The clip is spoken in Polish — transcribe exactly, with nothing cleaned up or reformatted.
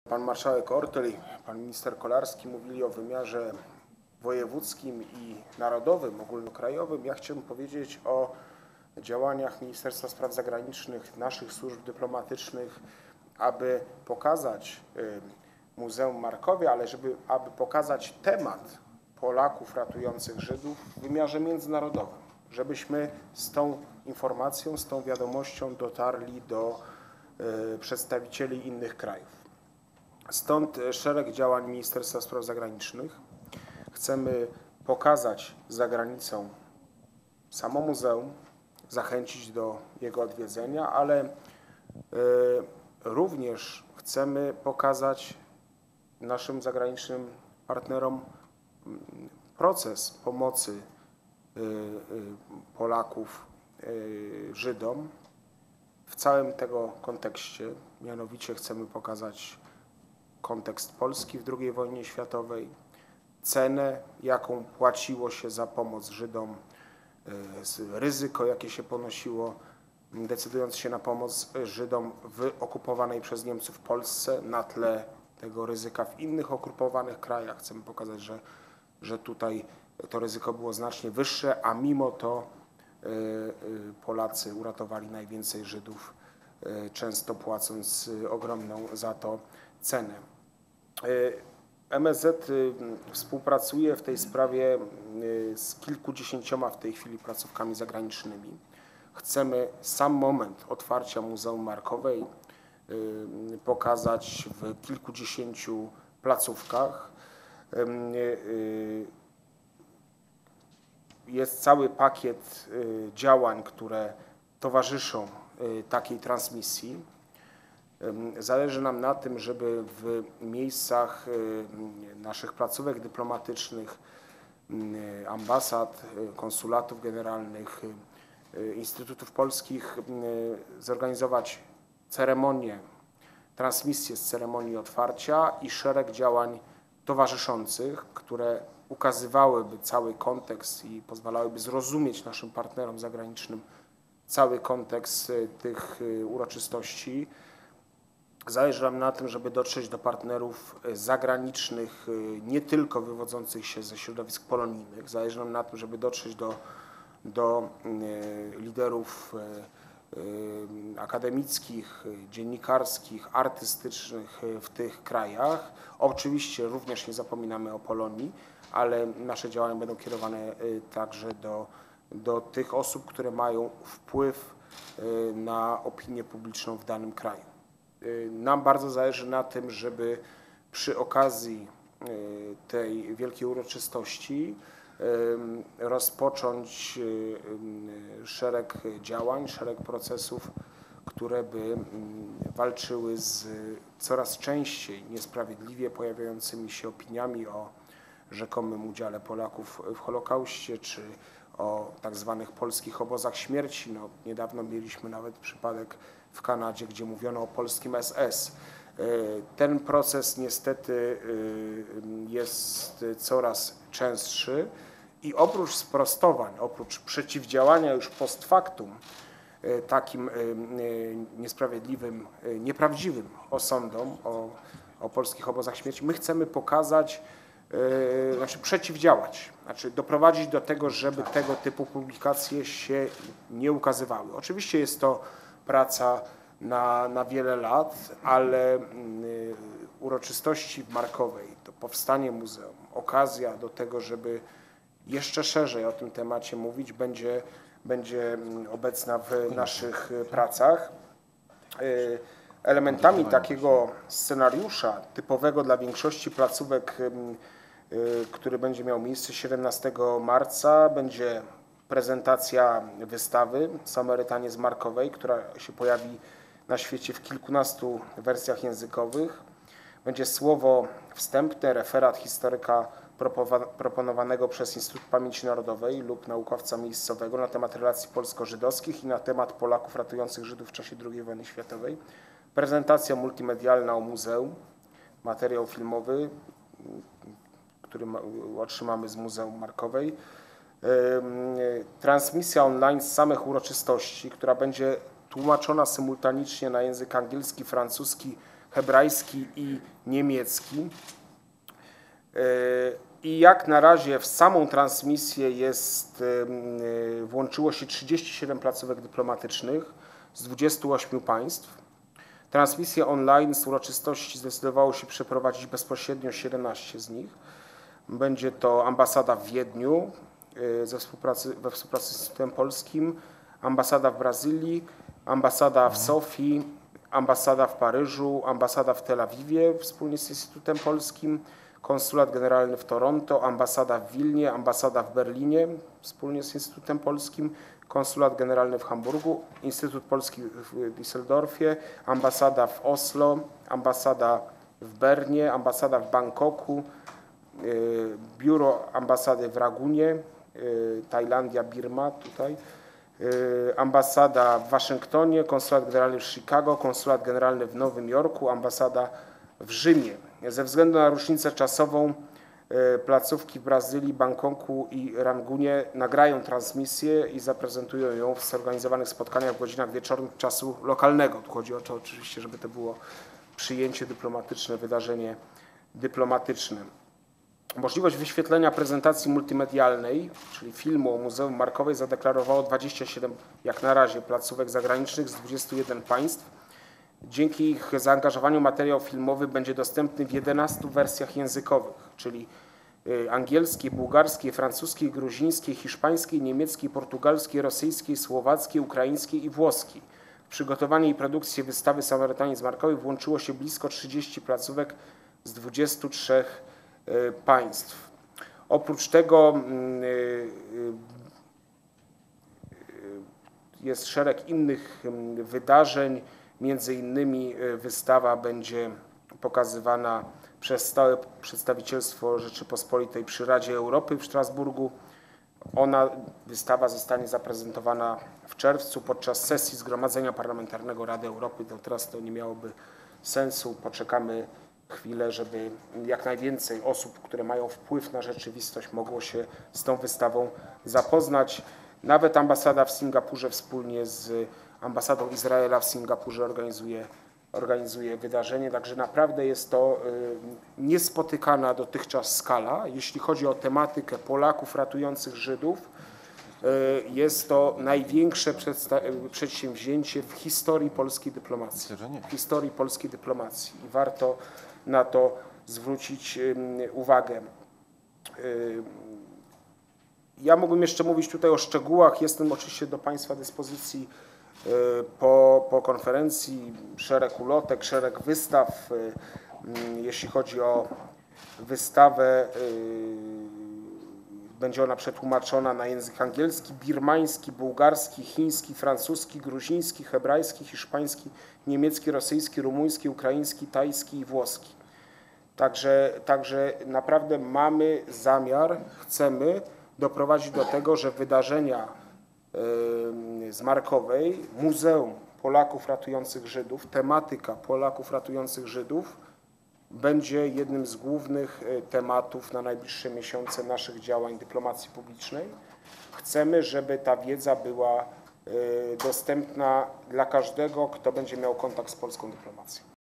Pan marszałek Ortel i pan minister Kolarski mówili o wymiarze wojewódzkim i narodowym, ogólnokrajowym. Ja chciałbym powiedzieć o działaniach Ministerstwa Spraw Zagranicznych, naszych służb dyplomatycznych, aby pokazać Muzeum Markowie, ale żeby aby pokazać temat Polaków ratujących Żydów w wymiarze międzynarodowym, żebyśmy z tą informacją, z tą wiadomością dotarli do przedstawicieli innych krajów. Stąd szereg działań Ministerstwa Spraw Zagranicznych. Chcemy pokazać za granicą samo muzeum, zachęcić do jego odwiedzenia, ale również chcemy pokazać naszym zagranicznym partnerom proces pomocy Polaków Żydom w całym tego kontekście. Mianowicie chcemy pokazać kontekst Polski w drugiej wojnie światowej, cenę, jaką płaciło się za pomoc Żydom, ryzyko, jakie się ponosiło, decydując się na pomoc Żydom w okupowanej przez Niemców Polsce na tle tego ryzyka w innych okupowanych krajach. Chcemy pokazać, że, że tutaj to ryzyko było znacznie wyższe, a mimo to Polacy uratowali najwięcej Żydów, często płacąc ogromną za to cenę. M S Z współpracuje w tej sprawie z kilkudziesięcioma w tej chwili placówkami zagranicznymi. Chcemy sam moment otwarcia Muzeum Markowej pokazać w kilkudziesięciu placówkach. Jest cały pakiet działań, które towarzyszą takiej transmisji. Zależy nam na tym, żeby w miejscach naszych placówek dyplomatycznych, ambasad, konsulatów generalnych, instytutów polskich zorganizować ceremonię, transmisję z ceremonii otwarcia i szereg działań towarzyszących, które ukazywałyby cały kontekst i pozwalałyby zrozumieć naszym partnerom zagranicznym cały kontekst tych uroczystości. Zależy nam na tym, żeby dotrzeć do partnerów zagranicznych, nie tylko wywodzących się ze środowisk polonijnych. Zależy nam na tym, żeby dotrzeć do, do liderów akademickich, dziennikarskich, artystycznych w tych krajach. Oczywiście również nie zapominamy o Polonii, ale nasze działania będą kierowane także do, do tych osób, które mają wpływ na opinię publiczną w danym kraju. Nam bardzo zależy na tym, żeby przy okazji tej wielkiej uroczystości rozpocząć szereg działań, szereg procesów, które by walczyły z coraz częściej niesprawiedliwie pojawiającymi się opiniami o rzekomym udziale Polaków w Holokauście, czy o tak zwanych polskich obozach śmierci. No, niedawno mieliśmy nawet przypadek w Kanadzie, gdzie mówiono o polskim S S. Ten proces niestety jest coraz częstszy i oprócz sprostowań, oprócz przeciwdziałania już post factum takim niesprawiedliwym, nieprawdziwym osądom o, o polskich obozach śmierci, my chcemy pokazać, znaczy przeciwdziałać, znaczy doprowadzić do tego, żeby tego typu publikacje się nie ukazywały. Oczywiście jest to praca na, na wiele lat, ale uroczystości w Markowej, to powstanie muzeum, okazja do tego, żeby jeszcze szerzej o tym temacie mówić, będzie, będzie obecna w naszych pracach. Elementami takiego scenariusza typowego dla większości placówek, który będzie miał miejsce siedemnastego marca, będzie prezentacja wystawy Samarytanie z Markowej, która się pojawi na świecie w kilkunastu wersjach językowych. Będzie słowo wstępne, referat historyka proponowanego przez Instytut Pamięci Narodowej lub naukowca miejscowego na temat relacji polsko-żydowskich i na temat Polaków ratujących Żydów w czasie drugiej wojny światowej. Prezentacja multimedialna o muzeum, materiał filmowy, który otrzymamy z Muzeum Markowej. Transmisja online z samych uroczystości, która będzie tłumaczona symultanicznie na język angielski, francuski, hebrajski i niemiecki. I jak na razie w samą transmisję jest, włączyło się trzydzieści siedem placówek dyplomatycznych z dwudziestu ośmiu państw. Transmisję online z uroczystości zdecydowało się przeprowadzić bezpośrednio siedemnaście z nich. Będzie to ambasada w Wiedniu ze współpracy, we współpracy z Instytutem Polskim, ambasada w Brazylii, ambasada w Sofii, ambasada w Paryżu, ambasada w Tel Awiwie wspólnie z Instytutem Polskim, konsulat generalny w Toronto, ambasada w Wilnie, ambasada w Berlinie wspólnie z Instytutem Polskim, konsulat generalny w Hamburgu, Instytut Polski w Düsseldorfie, ambasada w Oslo, ambasada w Bernie, ambasada w Bangkoku, biuro ambasady w Ragunie, Tajlandia, Birma tutaj, ambasada w Waszyngtonie, konsulat generalny w Chicago, konsulat generalny w Nowym Jorku, ambasada w Rzymie. Ze względu na różnicę czasową placówki w Brazylii, Bangkoku i Rangunie nagrają transmisję i zaprezentują ją w zorganizowanych spotkaniach w godzinach wieczornych czasu lokalnego. Tu chodzi o to oczywiście, żeby to było przyjęcie dyplomatyczne, wydarzenie dyplomatyczne. Możliwość wyświetlenia prezentacji multimedialnej, czyli filmu o Muzeum Markowej, zadeklarowało dwadzieścia siedem jak na razie placówek zagranicznych z dwudziestu jeden państw. Dzięki ich zaangażowaniu materiał filmowy będzie dostępny w jedenastu wersjach językowych, czyli angielskiej, bułgarskiej, francuskiej, gruzińskiej, hiszpańskiej, niemieckiej, portugalskiej, rosyjskiej, słowackiej, ukraińskiej i włoskiej. W przygotowanie i produkcję wystawy Samarytaniec Markowej włączyło się blisko trzydziestu placówek z dwudziestu trzech państw. Oprócz tego jest szereg innych wydarzeń, między innymi wystawa będzie pokazywana przez Stałe Przedstawicielstwo Rzeczypospolitej przy Radzie Europy w Strasburgu. Ona, wystawa zostanie zaprezentowana w czerwcu podczas sesji Zgromadzenia Parlamentarnego Rady Europy. To teraz to nie miałoby sensu. Poczekamy chwilę, żeby jak najwięcej osób, które mają wpływ na rzeczywistość, mogło się z tą wystawą zapoznać. Nawet ambasada w Singapurze wspólnie z ambasadą Izraela w Singapurze organizuje, organizuje wydarzenie. Także naprawdę jest to niespotykana dotychczas skala. Jeśli chodzi o tematykę Polaków ratujących Żydów, jest to największe przedsięwzięcie w historii polskiej dyplomacji. W historii polskiej dyplomacji i warto na to zwrócić uwagę. Ja mógłbym jeszcze mówić tutaj o szczegółach. Jestem oczywiście do Państwa dyspozycji po, po konferencji. Szereg ulotek, szereg wystaw. Jeśli chodzi o wystawę, będzie ona przetłumaczona na język angielski, birmański, bułgarski, chiński, francuski, gruziński, hebrajski, hiszpański, niemiecki, rosyjski, rumuński, ukraiński, tajski i włoski. Także, także naprawdę mamy zamiar, chcemy doprowadzić do tego, że wydarzenia z Markowej, Muzeum Polaków Ratujących Żydów, tematyka Polaków Ratujących Żydów będzie jednym z głównych tematów na najbliższe miesiące naszych działań dyplomacji publicznej. Chcemy, żeby ta wiedza była dostępna dla każdego, kto będzie miał kontakt z polską dyplomacją.